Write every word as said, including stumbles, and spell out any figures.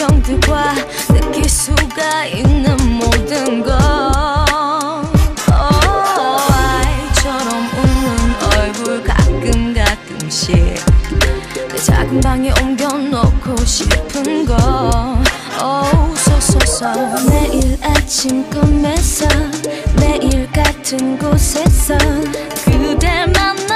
감정들과 느낄 수가 있는 모든 것 oh, 아이처럼 웃는 얼굴 가끔 가끔씩 내 작은 방에 옮겨놓고 싶은 거 oh, 소소소 매일 아침 꿈에서 매일 같은 곳에서 그댈 만나